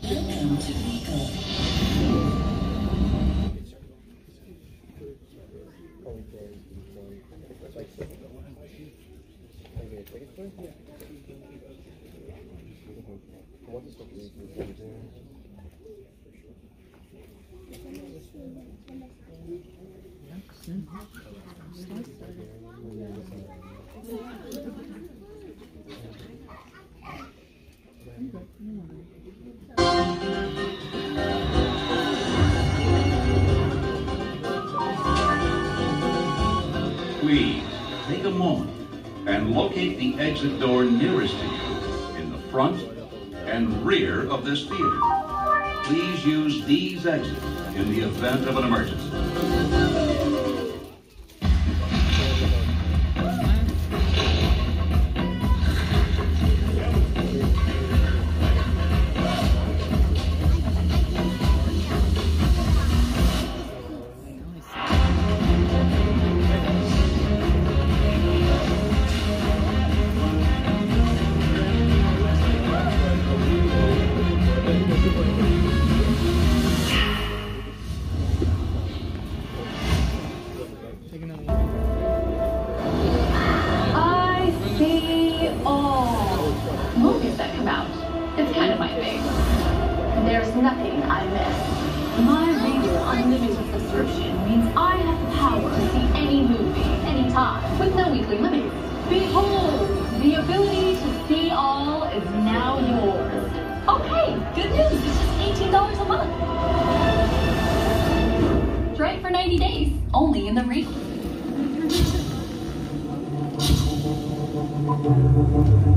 Welcome to Regal. Please take a moment and locate the exit door nearest to you in the front and rear of this theater. Please use these exits in the event of an emergency. I see all movies that come out. It's kind of my thing. There's nothing I miss. My Regal Unlimited subscription means I have the power to see any movie, anytime, with no weekly limits. Behold, the ability to see all is now yours. Okay, good news, it's just $18 a month. Try it for 90 days, only in the Regal.